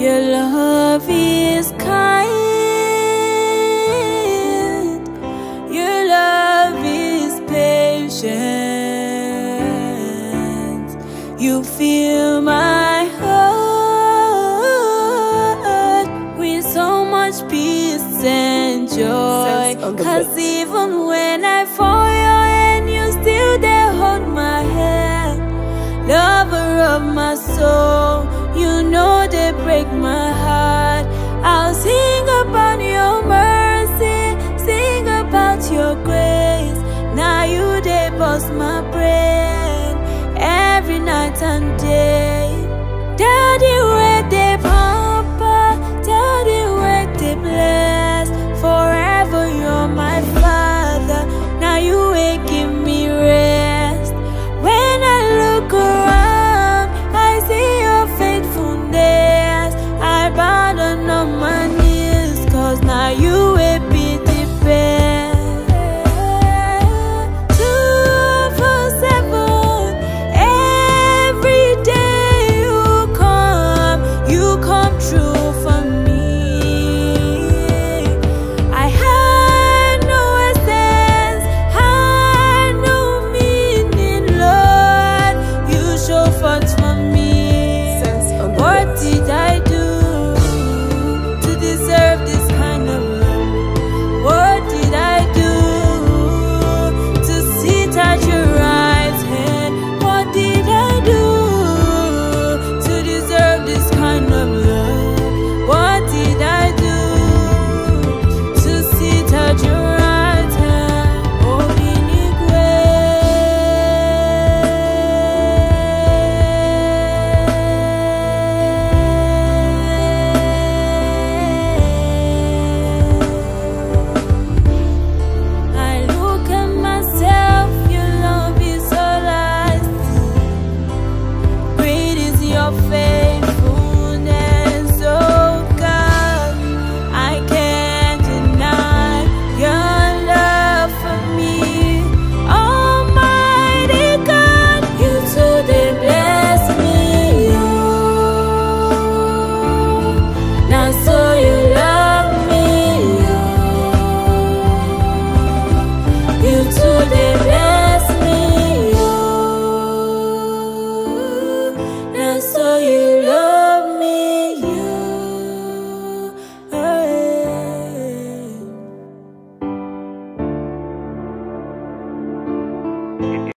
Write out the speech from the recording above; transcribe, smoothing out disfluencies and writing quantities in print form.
Your love is kind, your love is patient. You fill my heart with so much peace and joy. 'Cause even when I fall, your hand, you still there hold my hand. Lover of my soul, you know they break my heart. I'll sing about your mercy, sing about your grace. Now you they bust my brain every night and day. Daddy, where they papa, daddy, where they bless. Forever you're my father, now you ain't give me rest. When I look around, I see your faithfulness. I bow down on my knees, 'cause now you will be the best. 247, every day you come true for me. I had no essence, had no meaning, Lord. You show forth for me. What did I do to deserve this kind of love? What did I do to sit at your right hand? What did I do to deserve this kind of love? What did I do to sit at your right hand? Obinigwe. I look at myself, your love is all I see. Great is your faithfulness, oh God. I can't deny your love for me. Almighty God, you too they bless me, oh. Now so you love me, oh. You too they bless me, oh. Now so you love me, oh. Hey.